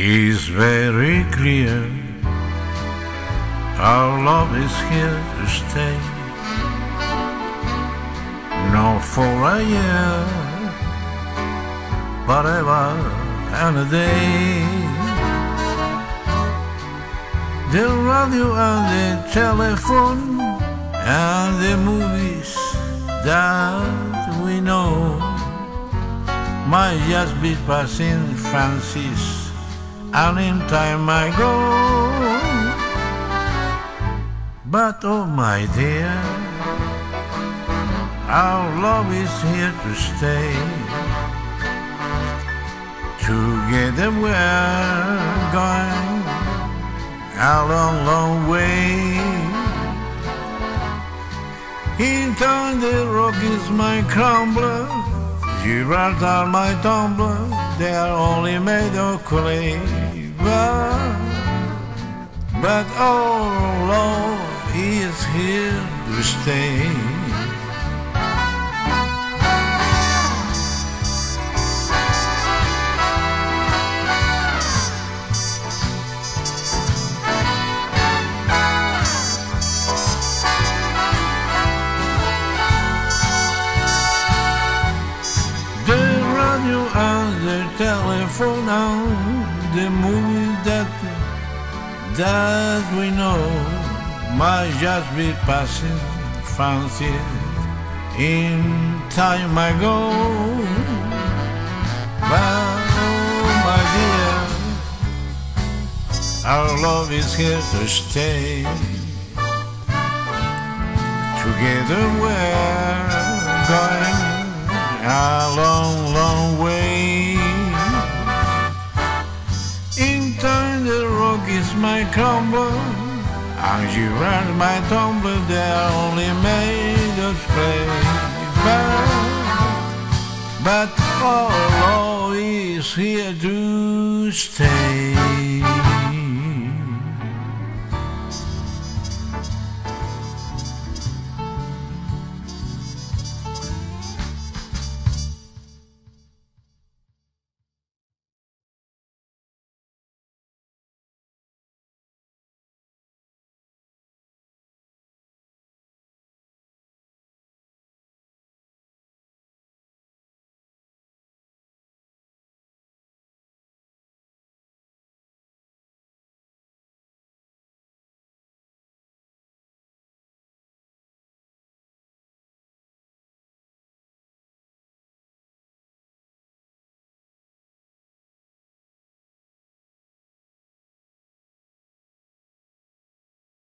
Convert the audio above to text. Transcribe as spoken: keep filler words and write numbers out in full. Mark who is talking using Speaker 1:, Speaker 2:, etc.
Speaker 1: It's very clear our love is here to stay, not for a year, but ever and a day. The radio and the telephone and the movies that we know might just be passing fancies, and in time I go. But oh my dear, our love is here to stay. Together we're going a long, long way. In time the rock is my crumbler, Gibraltar my tumbler, they are only made of clay. But, but our love is here to stay. And the telephone and the movies that that we know might just be passing fancies. In time I go, but oh my dear, our love is here to stay. Together we're going a long, long way. In time the rock is my crumbler, and you run my tumbler, they are only made of clay. But, but our love is here to stay.